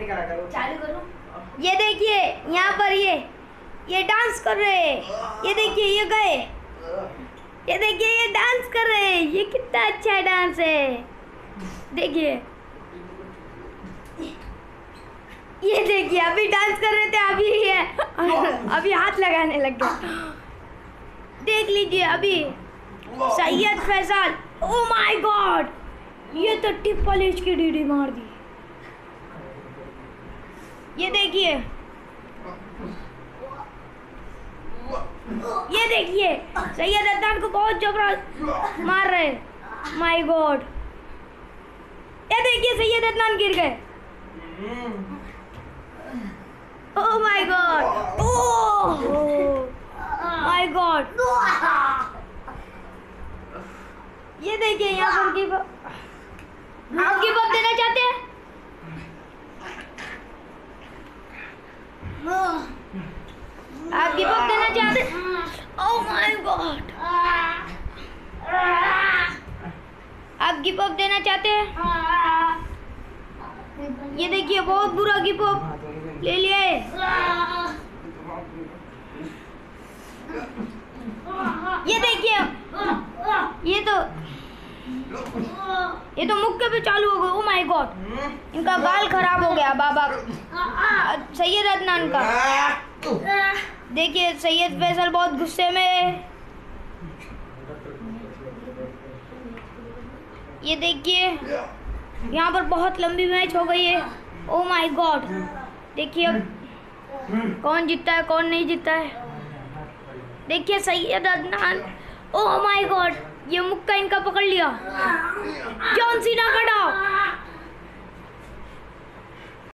नहीं करा करो। चालू करो। ये देखिए यहाँ पर ये डांस कर रहे हैं। ये देखिए ये गए। ये देखिए ये डांस कर रहे हैं। ये कितना अच्छा डांस है। देखिए ये देखिए अभी डांस कर रहे थे, अभी ये अभी हाथ लगाने लग गए। देख लीजिए अभी Syed Faisal. Oh my god, ये तो ट्रिपल एच की डीडी मार दी। ये देखिए सैयद अदनान को बहुत जबरदस्त मार रहे। माय गॉड, ये देखिए सैयद अदनान गिर गए। Oh my god, oh my god. ये देखिए यहाँ पर गिव अप। आप गिव अप देना चाहते हैं? आप गिव अप देना चाहते हैं? ओह माय गॉड, आप गिव अप देना चाहते हैं? ये देखिए बहुत बुरा गिव अप ले लिया है। ये देखिए ये तो मुक्के पे चालू हो गए। ओ माय गॉड, इनका बाल खराब हो गया बाबा सैयद अदनान का। देखिए सैयद फैसल बहुत गुस्से में है। ये देखिए यहाँ पर बहुत लंबी मैच हो गई है। ओ माय गॉड, देखिए अब कौन जीतता है कौन नहीं जीतता है। देखिए Syed Adnan, oh my god, ये मुक्का इनका पकड़ लिया। जॉन सीना का डाव।